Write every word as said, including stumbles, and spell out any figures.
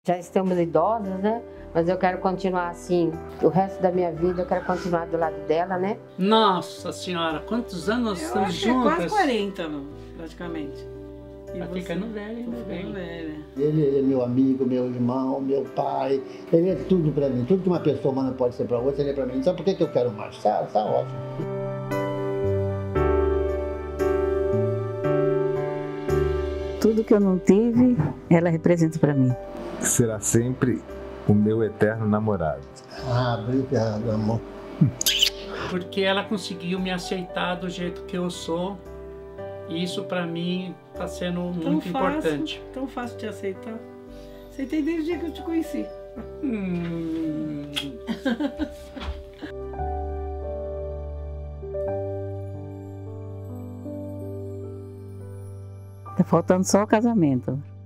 Já estamos idosas, né? Mas eu quero continuar assim, o resto da minha vida eu quero continuar do lado dela, né? Nossa senhora, quantos anos nós Eu estamos acho que é juntas? quase quarenta, praticamente. E Tá você? ficando velho, Tô ainda bem. ficando velha. Ele é meu amigo, meu irmão, meu pai. Ele é tudo pra mim. Tudo que uma pessoa humana pode ser pra outra, ele é pra mim. Sabe por que que eu quero mais? Tá, tá ótimo. Tudo que eu não tive, ela representa pra mim. Será sempre o meu eterno namorado. Ah, obrigado, amor. Porque ela conseguiu me aceitar do jeito que eu sou. E isso pra mim tá sendo muito Tão fácil, importante. tão fácil de aceitar. Aceitei desde o dia que eu te conheci. Hum. Tá faltando só o casamento.